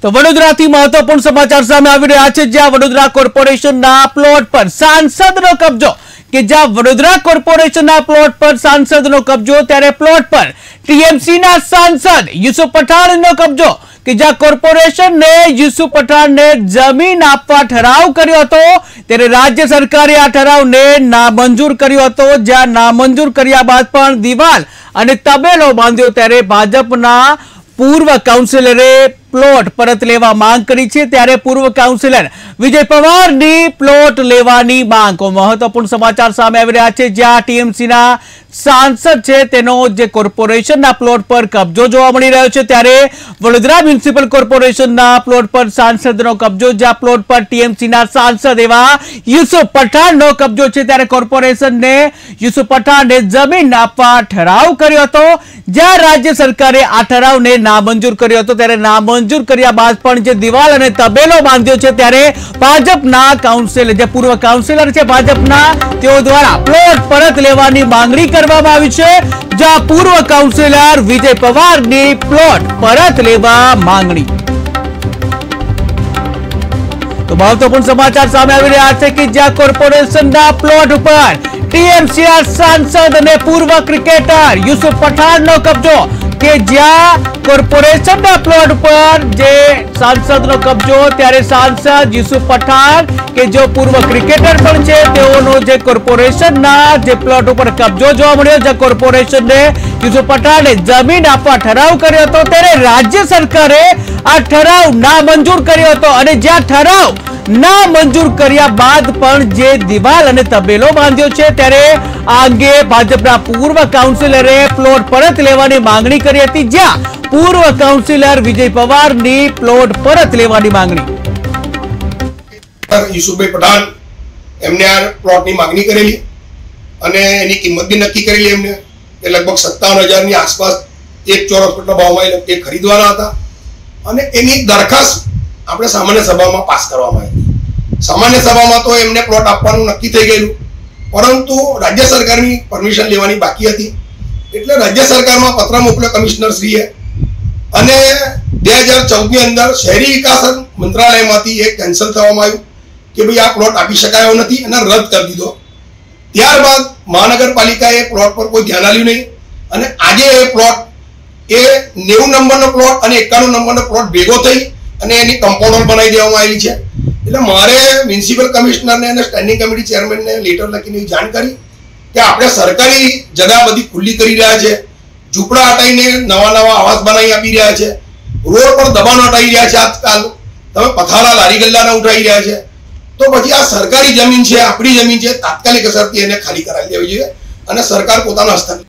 તો વડોદરાથી મહત્વપૂર્ણ સમાચાર સામે આવી રહ્યા છે, જ્યાં વડોદરા કોર્પોરેશનના પ્લોટ પર સાંસદનો કબજો કે જ્યાં વડોદરા કોર્પોરેશનના પ્લોટ પર સાંસદનો કબજો, ત્યારે પ્લોટ પર ટીએમસીના સાંસદ યુસુફ પઠાણનો કબજો કે જ્યાં કોર્પોરેશનને યુસુફ પઠાણને જમીન આપવા ઠરાવ કર્યો હતો, ત્યારે રાજ્ય સરકારે આ ઠરાવને નામંજૂર કર્યો હતો। જ્યાં નામંજૂર કર્યા બાદ પણ દિવાલ અને તબેલો બાંધ્યો, ત્યારે ભાજપના પૂર્વ કાઉન્સિલરે પ્લોટ પરત લેવા માંગ કરી છે। ત્યારે પૂર્વ કાઉન્સિલર વિજય પવારની પ્લોટ લેવાની માંગ। મહત્વપૂર્ણ સમાચાર સામે આવી રહ્યા છે, જ્યાં ટીએમસીના સાંસદ છે તેનો જે કોર્પોરેશનના પ્લોટ પર કબજો જોવા મળી રહ્યો છે, ત્યારે વડોદરા મ્યુનિસિપલ કોર્પોરેશનના પ્લોટ પર સાંસદનો કબજો, જ્યાં પ્લોટ પર ટીએમસીના સાંસદ એવા યુસુફ પઠાણનો કબજો છે। ત્યારે કોર્પોરેશનને યુસુફ પઠાણને જમીન આપવા ઠરાવ કર્યો હતો, જ્યાં રાજ્ય સરકારે આ ઠરાવને નામંજૂર કર્યો હતો। ત્યારે નામંજૂર કર્યા બાદ પણ જે દિવાલ અને તબેલો બાંધ્યો છે, ત્યારે ભાજપના કાઉન્સિલર, જે પૂર્વ કાઉન્સિલર છે ભાજપના, તેઓ દ્વારા પ્લોટ પરત લેવાની માંગણી કરવામાં આવી છે। જ્યાં પૂર્વ કાઉન્સિલર વિજય પવારની પ્લોટ પરત લેવા માંગણી। તો મહત્વપૂર્ણ સમાચાર સામે આવી રહ્યા છે કે જ્યાં કોર્પોરેશનના પ્લોટ ઉપર ટીએમસીના સાંસદ અને પૂર્વ ક્રિકેટર યુસુફ પઠાણનો કબજો, કે જ્યાં કોર્પોરેશનના પ્લોટ પર જે સાંસદનો કબજો, ત્યારે સાંસદ યુસુફ પઠાણ કે જો પૂર્વ ક્રિકેટર પણ છે, તેઓનો જે કોર્પોરેશનના જે પ્લોટ ઉપર કબજો જોવા મળ્યો, જ્યાં કોર્પોરેશનને યુસુફ પઠાણને જમીન આપવા ઠરાવ કર્યો હતો, ત્યારે રાજ્ય સરકારે આ ઠરાવ નામંજૂર કર્યો હતો। અને જ્યાં ઠરાવ નામંજૂર કર્યા બાદ પણ જે દિવાલ અને તબેલો બાંધ્યો છે, ત્યારે આ અંગે ભાજપના પૂર્વ કાઉન્સિલરે પ્લોટ પરત લેવાની માંગણી કરી હતી, જ્યાં પૂર્વ કાઉન્સિલર વિજય પવારની પ્લોટ પરત લેવાની માંગણી। યુસુફભાઈ પઠાણ એમને આ પ્લોટની માંગણી કરેલી અને એની કિંમત બી નક્કી કરેલી એમને કે લગભગ 57,000 ની આસપાસ એક ચોરસ ફૂટના ભાવમાં એ ખરીદવાના હતા, અને એની દરખાસ્ત આપણે સામાન્ય સભામાં પાસ કરવામાં આવી। સામાન્ય સભામાં તો એમને પ્લોટ આપવાનું નક્કી થઈ ગયેલું, પરંતુ રાજ્ય સરકારની પરમિશન લેવાની બાકી હતી, એટલે રાજ્ય સરકારમાં પત્ર મોકલ્યો કમિશનર શ્રીએ, અને 2014 ની અંદર શહેરી વિકાસ મંત્રાલયમાંથી એક કેન્સલ થવામાં આવ્યું કે ભાઈ આ પ્લોટ આપી શકાયો નથી, અને રદ કરી દીધો। ત્યારબાદ મહાનગરપાલિકાએ પ્લોટ પર કોઈ ધ્યાન આપ્યું નહીં, અને આજે એ પ્લોટ એ 90 નંબરનો પ્લોટ અને 91 નંબરનો પ્લોટ ભેગો થઈ અને એની કમ્પાઉન્ડ બનાવી દેવામાં આવી છે। એટલે મારે મ્યુનિસિપલ કમિશનરને અને સ્ટેન્ડિંગ કમિટી ચેરમેનને લેટર લખીને જાણ કરી કે આપણે સરકારી જગ્યા બધી ખુલ્લી કરી રહ્યા છે, ઝૂંપડા હટાવીને નવા નવા આવાસ બનાવી આપી રહ્યા છે, રોડ પર દબાણ હટાવી રહ્યા છે, આજકાલ તમે પથારા લારી ગલ્લાના ઉઠાવી રહ્યા છે, તો પછી આ સરકારી જમીન છે, આપણી જમીન છે, તાત્કાલિક અસરથી એને ખાલી કરાવી દેવી જોઈએ અને સરકાર પોતાના હસ્તક